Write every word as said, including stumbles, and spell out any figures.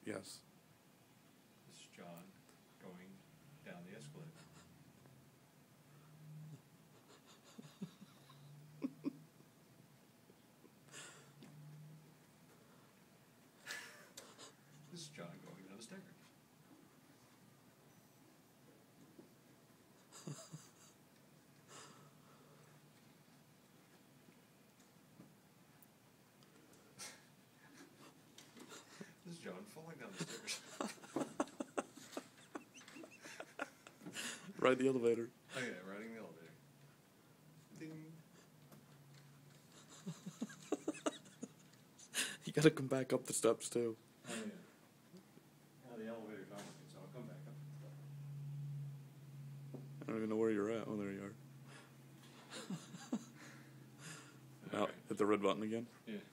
Yes. This is John going down the escalator. This is John going down the stairs. This is John falling down the stairs. Ride the elevator. Oh yeah, riding the elevator. Ding. You gotta come back up the steps too. Oh yeah. Now the elevator's not working, so I'll come back up. I don't even know where you're at. Oh, there you are. Now, Alright. hit the red button again. Yeah.